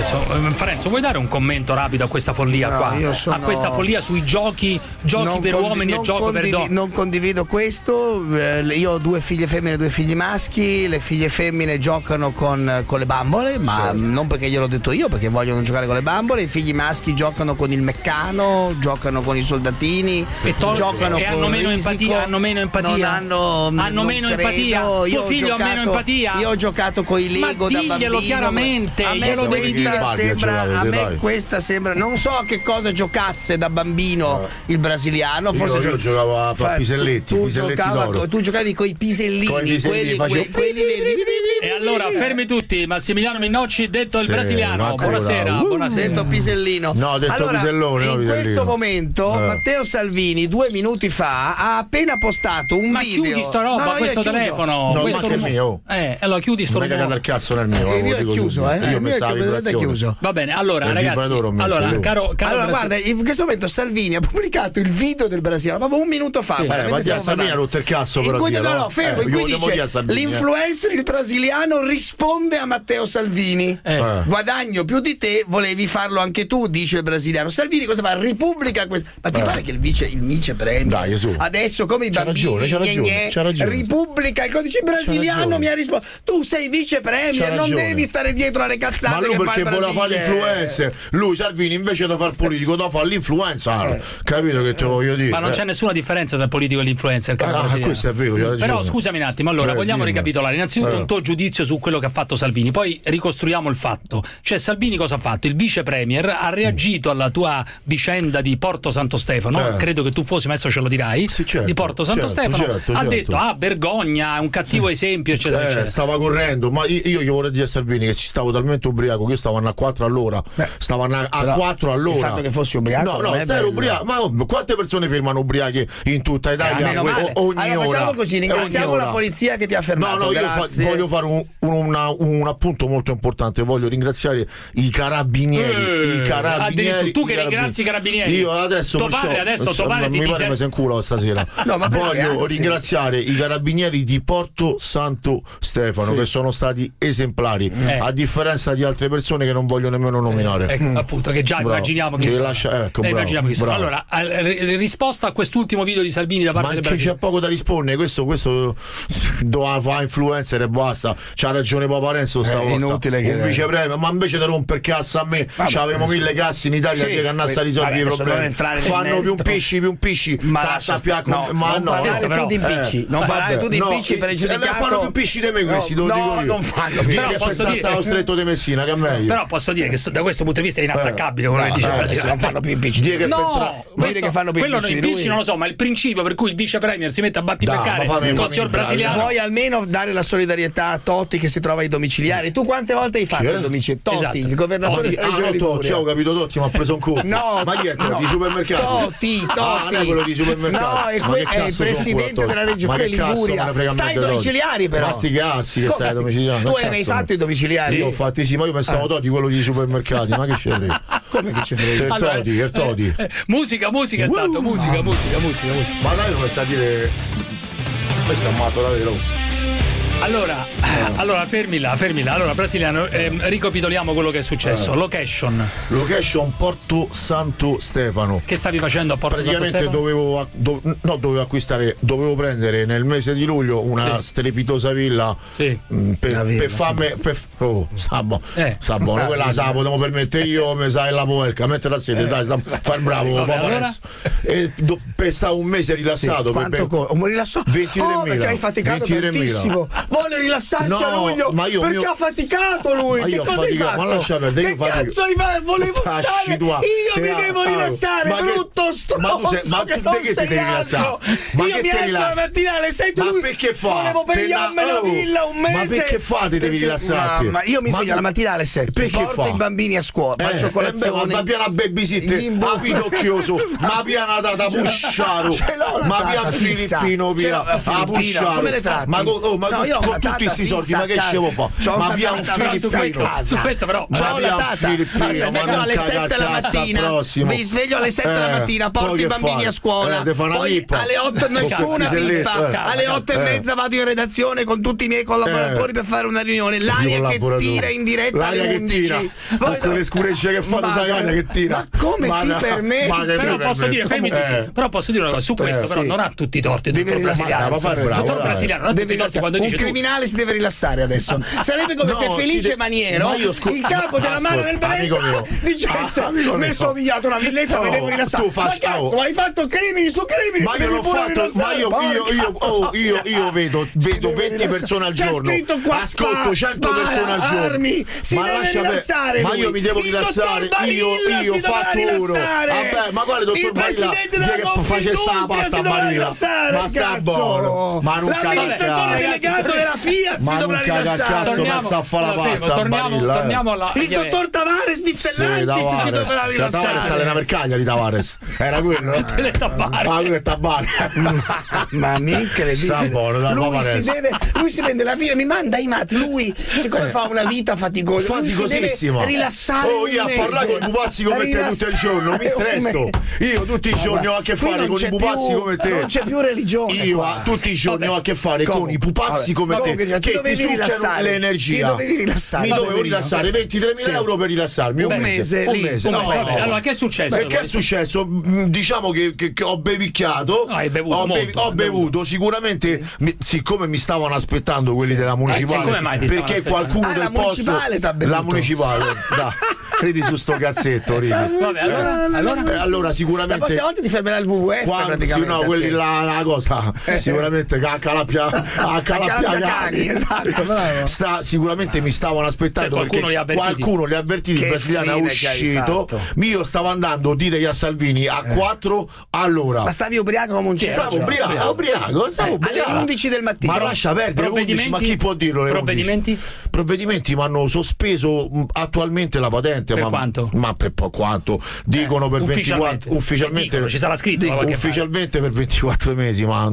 adesso Parenzo, vuoi dare un commento rapido a questa follia qua? A questa follia sui giochi per uomini e giochi per donne? Non condivido questo. Io ho 2 figlie femmine e 2 figli maschi. Le figlie femmine giocano con le bambole, ma non perché gliel'ho detto io, perché vogliono giocare con le bambole. I figli maschi giocano con il meccano, giocano con i soldatini giocano e hanno meno empatia. Hanno meno empatia. Tuo figlio ha meno empatia. Io ho giocato con i Lego da bambino. Chiaramente, glielo devi dire. A me questa sembra, non so a che cosa giocasse da bambino il brasiliano. Forse io giocavo a piselletti. Tu giocavi con i pisellini, quelli verdi. E allora fermi tutti, Massimiliano Minnocci, detto il brasiliano. Buonasera. Detto pisellino. No, detto pisellone. In questo momento Matteo Salvini 2 minuti fa ha appena postato un video. Ma chiudi sta roba, questo telefono. No, questo è mio. Allora chiudi sto rumore. Non è cagato il cazzo nel mio. Il mio è chiuso, Io mi stavo chiuso. Va bene, allora ragazzi. Allora, guarda, in questo momento Salvini ha pubblicato il video del brasiliano proprio un minuto fa. Salvini ha rotto il cazzo, però. Fermo. In cui dice l'influencer il brasiliano risponde a Matteo Salvini. Guadagno più di te, volevi farlo anche tu, dice il brasiliano. Salvini cosa fa? Ripubblica questo. Ma ti pare che il vice premier adesso come i bambini c'ha ragione. Ripubblica il codice brasiliano mi ha risposto. Tu sei vice premier, non devi stare dietro alle cazzate. Ma lui perché voleva fare l'influencer. Lui Salvini invece di fare il politico da fare l'influencer. Capito che te voglio dire? Ma non c'è nessuna differenza tra il politico e l'influencer. Questo è vero, c'ha ragione. Però scusami un attimo, allora vogliamo ricapitolare innanzitutto un tuo giudizio su quello che ha fatto Salvini, poi ricostruiamo il fatto. Cioè Salvini cosa ha fatto? Il vice premier ha reagito alla tua vicenda di Porto Santo Stefano, credo che tu fossi, ma adesso ce lo dirai, di Porto Santo Stefano, ha detto vergogna, un cattivo esempio, eccetera, eccetera. Stava correndo, ma io gli vorrei dire a Salvini che ci stavo talmente ubriaco che io stavo a 4 all'ora. Stavano a 4 all'ora. Il fatto che fossi ubriaco no, sei ubriaco. Ma quante persone fermano ubriachi in tutta Italia ogni ora? Facciamo così, ringraziamo la polizia che ti ha fermato. Io voglio fare un appunto molto importante. Voglio ringraziare i carabinieri. Tu che ringrazi i carabinieri? Io adesso tuo padre mi pare mi sei in culo stasera. Voglio ringraziare i carabinieri di Porto Santo Stefano che sono stati esemplari, a differenza di altre persone che non voglio nemmeno nominare. Appunto, che già immaginiamo chi sono. Allora, risposta a quest'ultimo video di Salvini da parte del Brasile. C'è poco da rispondere, questo doveva fare influencer e basta. C'ha ragione Parenzo stavolta. È inutile che un vicepremio, ma invece di romper cazzo a me, c'avevamo 1000 cassi in Italia che annassa a risolvere i problemi. Fanno più un pisci, ma non parlare tu di impicci, non parlare tu di impicci per pregiudicato. Fanno più pisci di me questi, no, non fanno più. Stato stretto di Messina, che è meglio. Però posso dire che da questo punto di vista è inattaccabile quello che dice non fanno più impicci. Dire che fanno più quello impicci non lo so, ma il principio per cui il vice premier si mette a battibeccare con il signor brasiliano. Vuoi almeno dare la solidarietà a Totti che si trova ai domiciliari? Tu quante volte hai fatto il domiciliare? Totti, il governatore della regione Liguria. Ho capito Totti, mi ha preso un colpo. No, ma chi è di supermercato? Totti. Non è quello di supermercato. No, è il presidente della regione Liguria. Stai ai domiciliari però. Ma sti cazzi che stai ai domiciliari. Tu hai mai fatto i domiciliari? Sì, ho fatti sì, ma io pensavo Totti quello di supermercati, ma che c'è lì? Come che c'è frega? Toti. Musica intanto, musica. Ma dai, come sta a dire? Questo è un matto davvero. Allora fermi là. Allora brasiliano, ricapitoliamo quello che è successo. Location Porto Santo Stefano. Che stavi facendo a Porto Santo Stefano? Dovevo prendere nel mese di luglio una strepitosa villa per farmi buono, quella la potevo permettere io, mi sai la poelca, mettere la sede, dai, far bravo allora? E per stare un mese rilassato. Un rilassato? 23.000. Perché hai faticato tantissimo. Vuole rilassarsi a luglio perché ha faticato lui. Ma che cosa hai fatto? Ma lascia perdere, che cazzo hai fatto? Volevo stare. Io mi devo rilassare, brutto stronzo. Ma tu che ti devi rilassare? Io mi alzo la mattina alle 7. Ma perché fa? Volevo pigliarmi la villa un mese. Ma perché fate? Devi rilassarti. Ma io mi sveglio la mattina alle 7. Perché porto i bambini a scuola, faccio colazione. Ma piana babysitter, ma pidocchioso, ma piana da Busciaro, ma piana Filippino, via a Busciaro. Come le tratti? Ma io con tutti questi soldi, ma che scevo fa? Ma abbiamo un filippino. Su questo però c'ho una tata, mi sveglio alle 7 la mattina, mi sveglio alle 7 la mattina, porto i bambini a scuola, poi alle 8 nessuna pippa, alle 8 e mezza vado in redazione con tutti i miei collaboratori per fare una riunione, l'aria che tira in diretta alle 11, poi con le scurecce che fanno, sai l'aria che tira. Ma come ti permetti? Però posso dire, però posso dire una cosa, su questo però non ha tutti i torti il dottor Brasiliano. Un criminale si deve rilassare adesso. Sarebbe come se Felice Maniero, il capo della mano del Brenta, dicesse: mi sono pigliato una villetta, mi devo rilassare. Ma cazzo, hai fatto crimini su crimini? Ma io l'ho fatto, io vedo 20 persone al giorno, ascolto 100 persone al giorno. Ma lascia perdere, ma io mi devo rilassare. Io ho fatto uno. Vabbè, ma quale dottor Barilla che facesse la pasta a Barilla? Ma sta buono. Ma non l'amministratore delegato della Fiat si dovrà rilassare. Ma sta a fare la pasta a Barilla. Il dottor Tavares di Stellantis si dovrà rilassare. Tavares allena per Cagliari, Tavares. Era quello. Quello è Tabare. Ma mi incredibile. Lui si prende la fila, mi manda i matti. Lui, siccome fa una vita faticosissima, rilassare. Io a parlare con i pupazzi come te tutto il giorno, mi stresso. Io tutti i giorni ho a che fare con i pupazzi come te. Non c'è più religione. Io tutti i giorni ho a che fare con i pupazzi come te che ti succhiano l'energia. Ti dovevi rilassare. Mi dovevo rilassare 23.000 euro per rilassarmi un mese. Allora che è successo? Perché è successo? Diciamo che ho bevicchiato. Ho bevuto sicuramente, siccome mi stavano aspettando quelli della municipale, perché qualcuno del posto, la municipale, ridi su sto cazzetto, ridi. Allora sicuramente la prossima volta ti fermerà il WWF praticamente. No, quelli la cosa sicuramente Calapia cani, esatto. Sicuramente mi stavano aspettando, perché qualcuno li ha avvertiti. Il brasiliano è uscito. Io stavo andando, ditegli a Salvini, a 4 all'ora. Ma stavi ubriaco come un cervo? Stavo ubriaco alle 11 del mattino. Ma lascia perdere 11, ma chi può dirlo? Provvedimenti mi hanno sospeso attualmente la patente. Per quanto? Ma per quanto? Dicono per 24 ufficialmente. Ci sarà scritto ufficialmente per 24 mesi, ma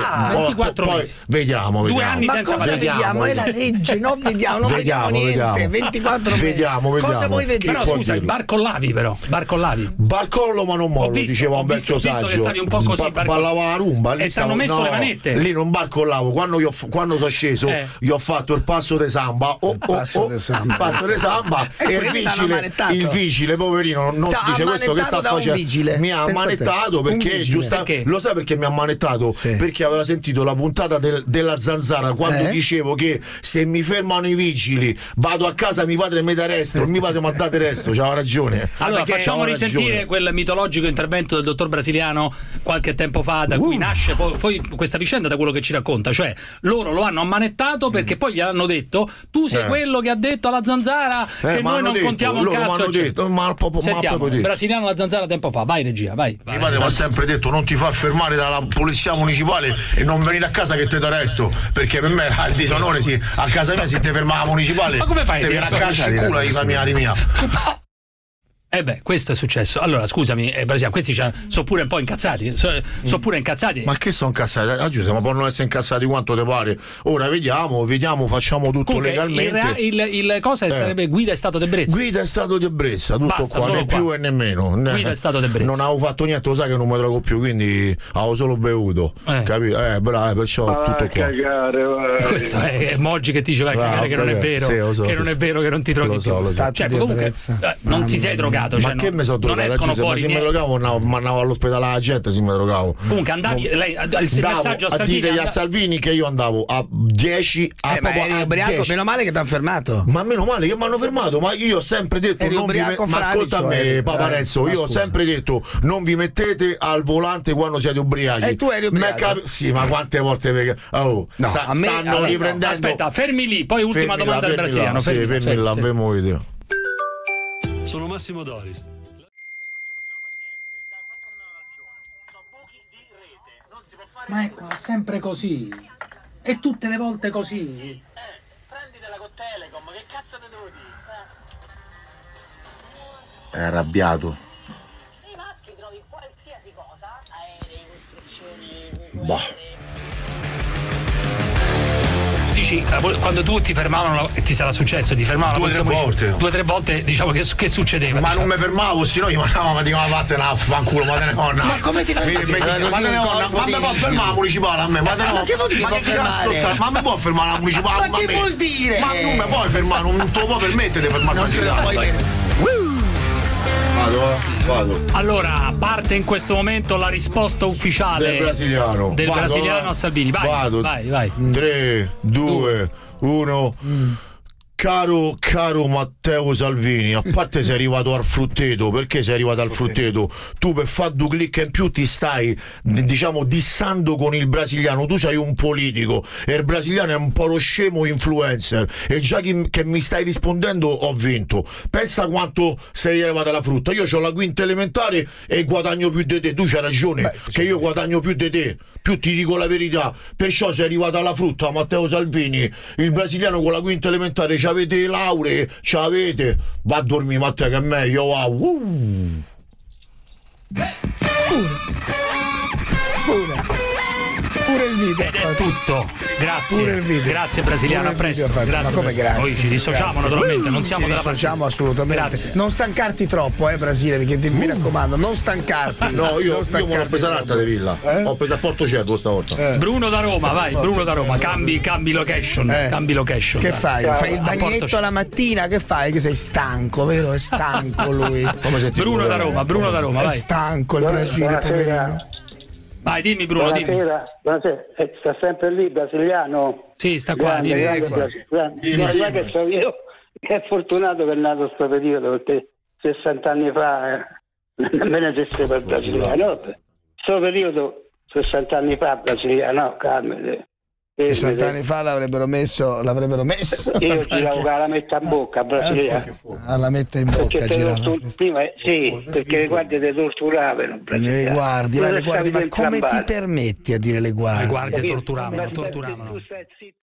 24 poi mesi. Vediamo. Ma cosa vediamo? È la legge, non vediamo niente. 24 mesi. Vediamo. Cosa vuoi vedere? Però scusa, barcollavi. Barcollo ma non mollo, diceva un vecchio saggio. Che stavi un po' così, ballava la rumba, e stanno messo le manette. Lì non barcollavo, quando sono sceso io ho fatto il passo de samba. Passo de samba e il vigile poverino non dice questo che sta facendo. Mi ha ammanettato perché giustamente, lo sai perché mi ha ammanettato? Perché aveva sentito la puntata della Zanzara quando dicevo che se mi fermano i vigili vado a casa, mio padre mi dà resto, mio padre mi ha dato resto, c'aveva ragione. Allora facciamo risentire quel mitologico intervento del dottor Brasiliano qualche tempo fa, da cui nasce poi questa vicenda, da quello che ci racconta, cioè loro lo hanno ammanettato perché poi gli hanno detto: tu sei quello che ha detto alla Zanzara che noi non contiamo un cazzo. Sentiamo il Brasiliano alla Zanzara tempo fa. Vai regia, vai. Mio padre mi ha sempre detto: non ti far fermare dalla polizia municipale e non venire a casa che te arresto, perché per me era il disonore, a casa mia se ti fermava la municipale. Ma come fai? Te viene a casa in culo ai familiari mia. Questo è successo. Allora, scusami, questi sono pure un po' incazzati. Sono pure incazzati. Ma che sono incazzati? Giuseppe, ma possono essere incazzati quanto te pare. Ora vediamo, facciamo tutto comunque, legalmente. Il cosa sarebbe guida e stato d'ebbrezza. Guida e stato d'ebbrezza, tutto. Basta, qua, né più e nemmeno. Guida e stato d'ebbrezza. Non avevo fatto niente, lo sai che non mi drogo più, quindi avevo solo bevuto. Capito? Bravo, perciò tutto qua. Cagare, questo è Moggi che ti dice vai a cagare, che non è vero. Che non è vero che non ti droghi più. Cioè, comunque non ti sei drogato. Ma che mi sono drogato? Ma se mi drogavo andavo all'ospedale la gente, se mi drogavo. Comunque andavi il messaggio a Salvini. A Salvini che io andavo a 10 ma eri ubriaco, meno male che ti hanno fermato. Ma meno male che mi hanno fermato, ma io ho sempre detto ma ascolta a me Paparenzo, io ho sempre detto non vi mettete al volante quando siete ubriachi. E tu eri ubriaco? Sì, ma quante volte stanno riprendendo. Aspetta, fermi lì, poi ultima domanda al brasiliano. Fermi là, abbiamo video. Sono Massimo Doris. Ma ecco, è sempre così. E tutte le volte così. Prenditela con Telecom, che cazzo te devo dire? È arrabbiato. Nei maschi trovi qualsiasi cosa, aerei, costruzioni, dici quando tu ti fermavano, e ti sarà successo, ti fermavano 2 o 3 volte, diciamo che succedeva? Ma diciamo. non mi fermavo, se no io mandavo, ma vattene a fanculo, ma te ne ho. Ma come ti fermati? Ma mi può fermare la municipale a me? Ma che vuol dire? Ma che cazzo sta? Ma mi può fermare la municipale? Ma che vuol dire? Ma non mi puoi fermare, non te lo può permettere di fermare la municipale. Vado. Allora, parte in questo momento la risposta ufficiale del brasiliano a Salvini. Vai. 3, 2, 1. Caro Matteo Salvini, a parte sei arrivato al frutteto, perché sei arrivato al frutteto? Tu per fare 2 clic in più ti stai, diciamo, dissando con il brasiliano. Tu sei un politico e il brasiliano è un po' lo scemo influencer, e già che mi stai rispondendo ho vinto. Pensa quanto sei arrivato alla frutta. Io ho la quinta elementare e guadagno più di te. Tu c'hai ragione, che io guadagno più di te, più ti dico la verità. Perciò sei arrivato alla frutta, Matteo Salvini. Il brasiliano con la quinta elementare avete le lauree, c'avete. Va a dormire, Matteo, che è meglio. Wow. Pure il video. Ed è tutto. Grazie. Pure il video. Grazie brasiliano, a presto. Grazie. Ma come grazie? Poi ci dissociamo naturalmente, non siamo della partita. Assolutamente. Grazie. Non stancarti troppo, Brasile, perché mi raccomando, non stancarti. No, io me l'ho presa l'altra di Villa. Ho preso a Porto Cieco stavolta. Bruno da Roma, vai, Bruno da Roma, cambi location. Cambi location. Che fai? Fai il bagnetto alla mattina, che fai? Che sei stanco, vero? È stanco lui. Bruno da Roma, vai. È stanco il Brasile, poverino. Vai, dimmi Bruno, Buonasera. Sta sempre lì, brasiliano? Sì, sta qua. Che so io, che è fortunato che è nato questo periodo, perché 60 anni fa nemmeno esisteva il brasiliano. Questo periodo, 60 anni fa, brasiliano, Carmine. 60 anni fa l'avrebbero messo. Io giravo la metta in bocca, brasiliano. La metta in bocca, girava. Prima, sì, perché le guardie ti torturavano. Le guardie, ma come ti permetti a dire le guardie? Le guardie torturavano.